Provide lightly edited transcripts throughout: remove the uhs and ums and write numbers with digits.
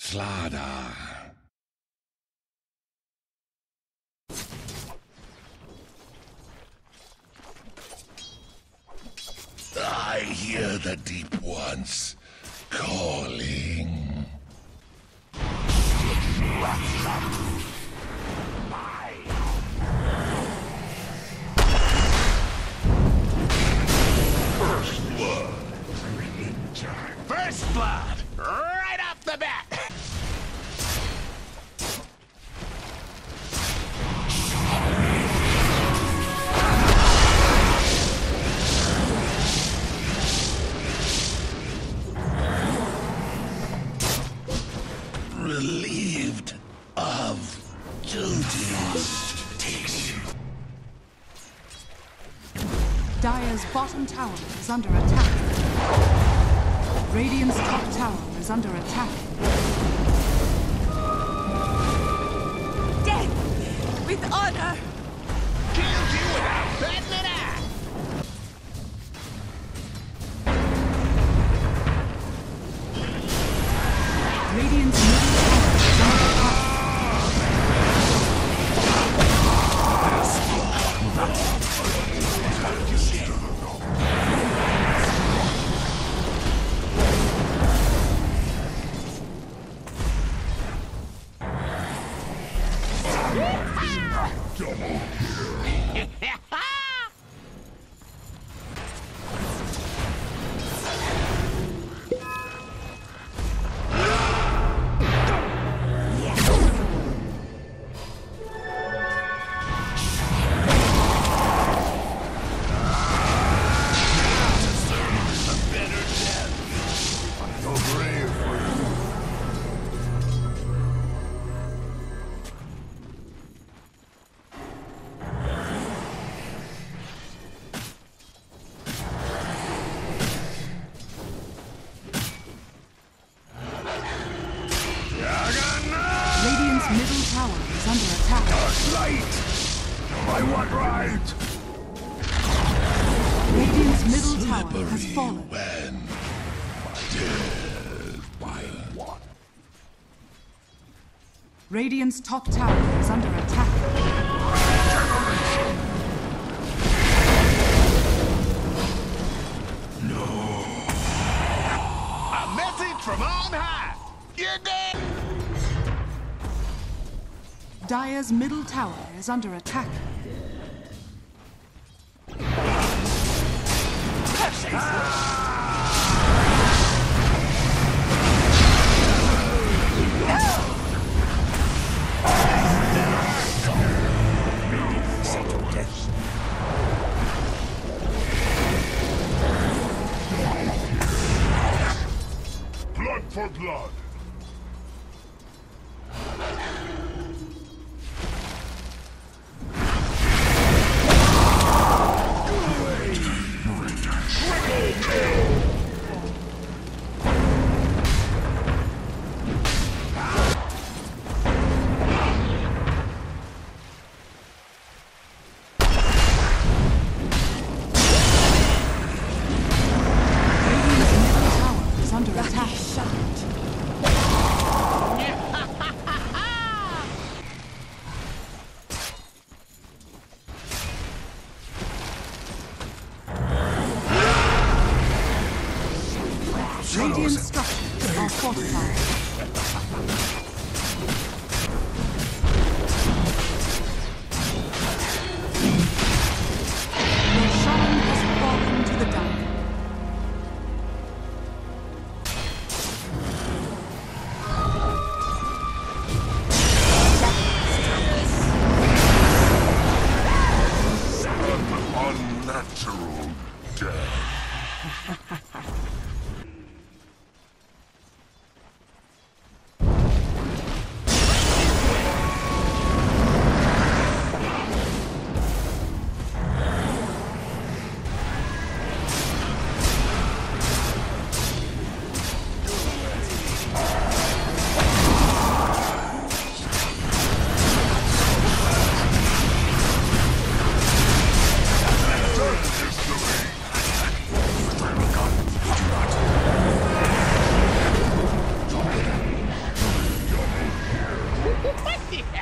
Slada. I hear the deep ones calling. First blood. First blood! Right off the bat! Relieved of duties. Dire's bottom tower is under attack. Radiant's top tower is under attack. Death with honor! Killed you without batting an eye! Radiant's middle tower is under attack. Radiant's middle tower is under attack. Light! I want right! Radiant's middle tower has Slippery fallen. when dead by one. Radiant's top tower is under attack. A message from on high! You're dead! Dire's middle tower is under attack. Blood for blood! Radiant's middle tower is under attack. Radiant structures are fortified. Roshan has fallen to the dark. Unnatural death.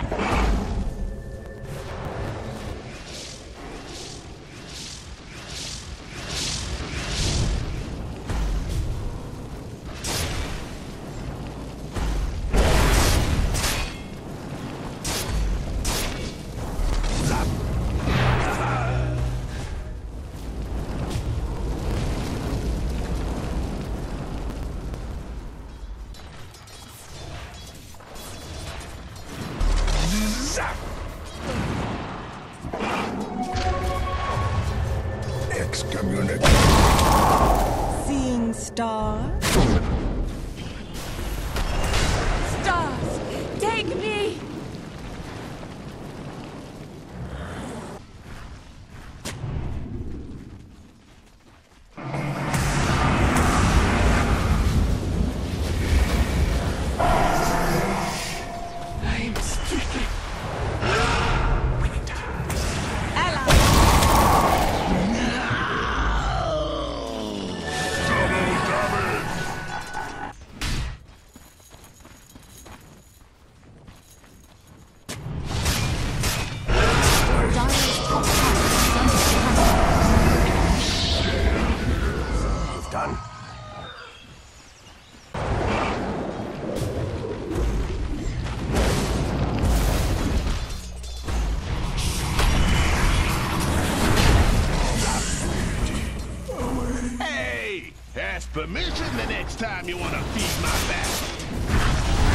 Excommunicate. Seeing stars? Stars, take me! I'm stricken. Ally! Done. Hey! Ask permission the next time you want to feed my back.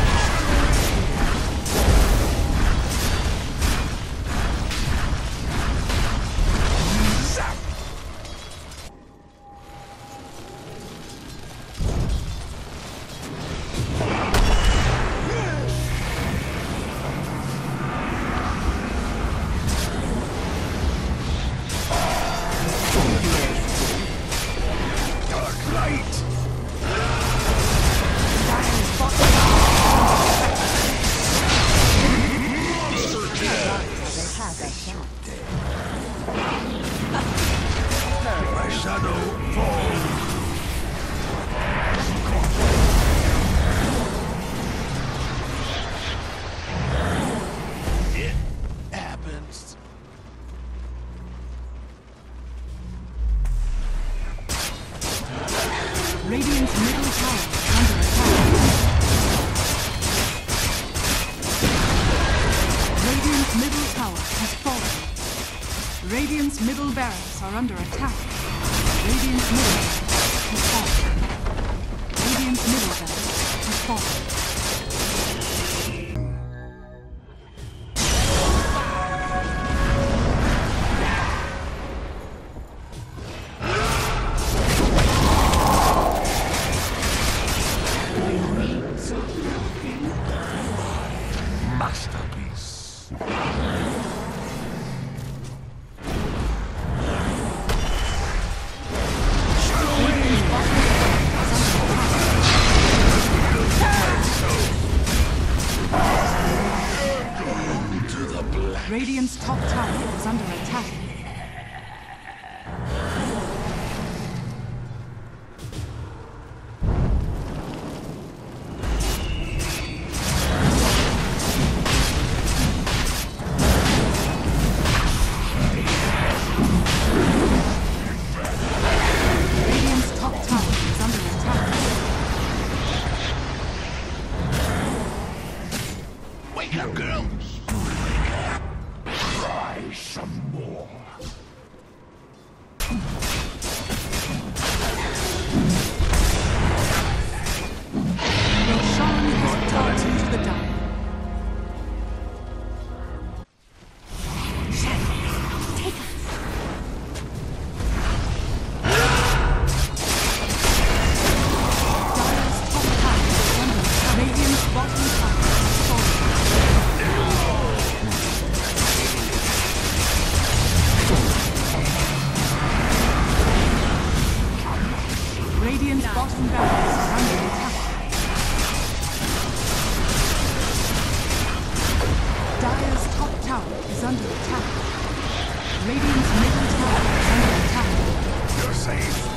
Dark light! My shadow falls. It happens. Radiant's middle tower is under attack. Radiant's middle tower has fallen. Radiant's middle barracks are under attack. Radiant's middle barracks has fallen. Radiant's middle barracks has fallen. Masterpiece. Radiant's top tower is under attack. Radiant's top tower is under attack. Wake up, girl! Try some more. Roshan has taught into the dark. Dire's top tower is under attack. Radiant's bottom tower has fallen. Radiant's bottom barracks are under attack. Dire's top tower is under attack. Radiant's middle tower is under attack. You're safe.